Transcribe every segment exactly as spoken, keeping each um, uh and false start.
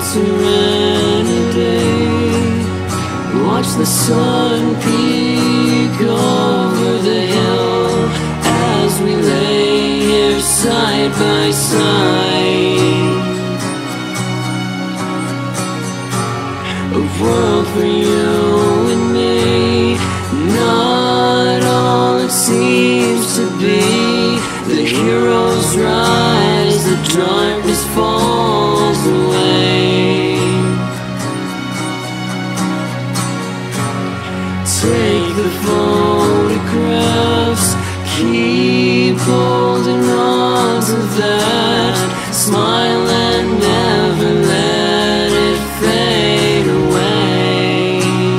Serenity. Watch the sun peek over the hill as we lay here side by side. A world for you and me, not all it seems to be. The heroes rise, the darkness falls away. Take the photographs, keep holding on to that. Smile and never let it fade away.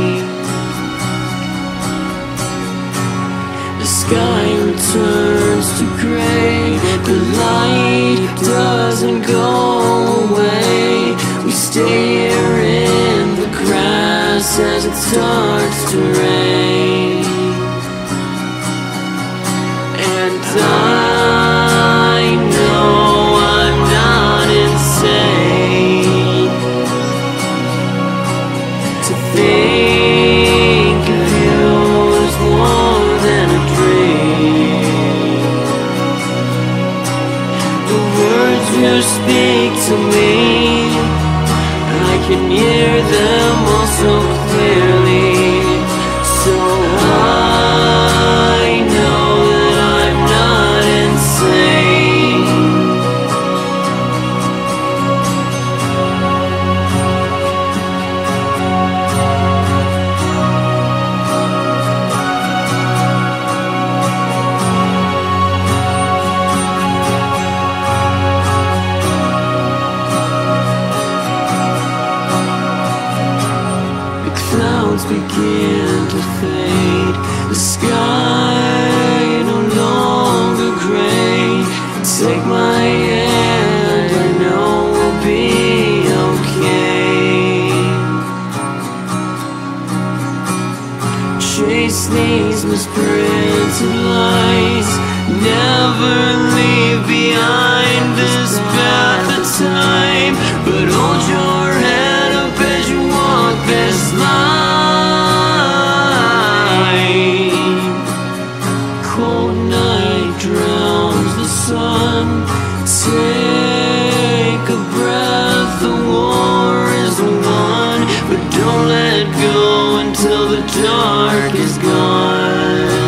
The sky returns to gray, the light doesn't go away. We stay here in the grass as it starts to rain. And I know I'm not insane to think of you as more than a dream. The words you speak to me, I can hear them all so clearly. So I know that I'm not insane. Clouds begin to fade, the sky no longer gray. Take my hand, I know we'll be okay. Chase these misprinted lies, never leave behind this path of time. But hold your head up as you walk this line. Cold night drowns the sun. Take a breath, the war is won. But don't let go until the dark is gone.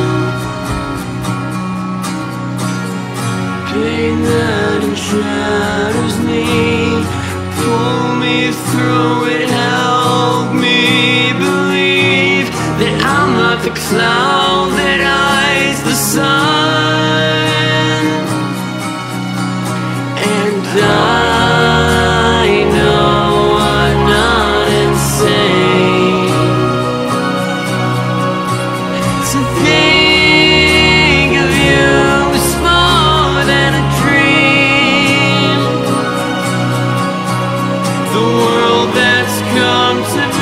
Pain that shatters me, pull me through it, help me believe that I'm not the cloud that hides the sun. And I know I'm not insane to think of you as more than a dream. The world that's come to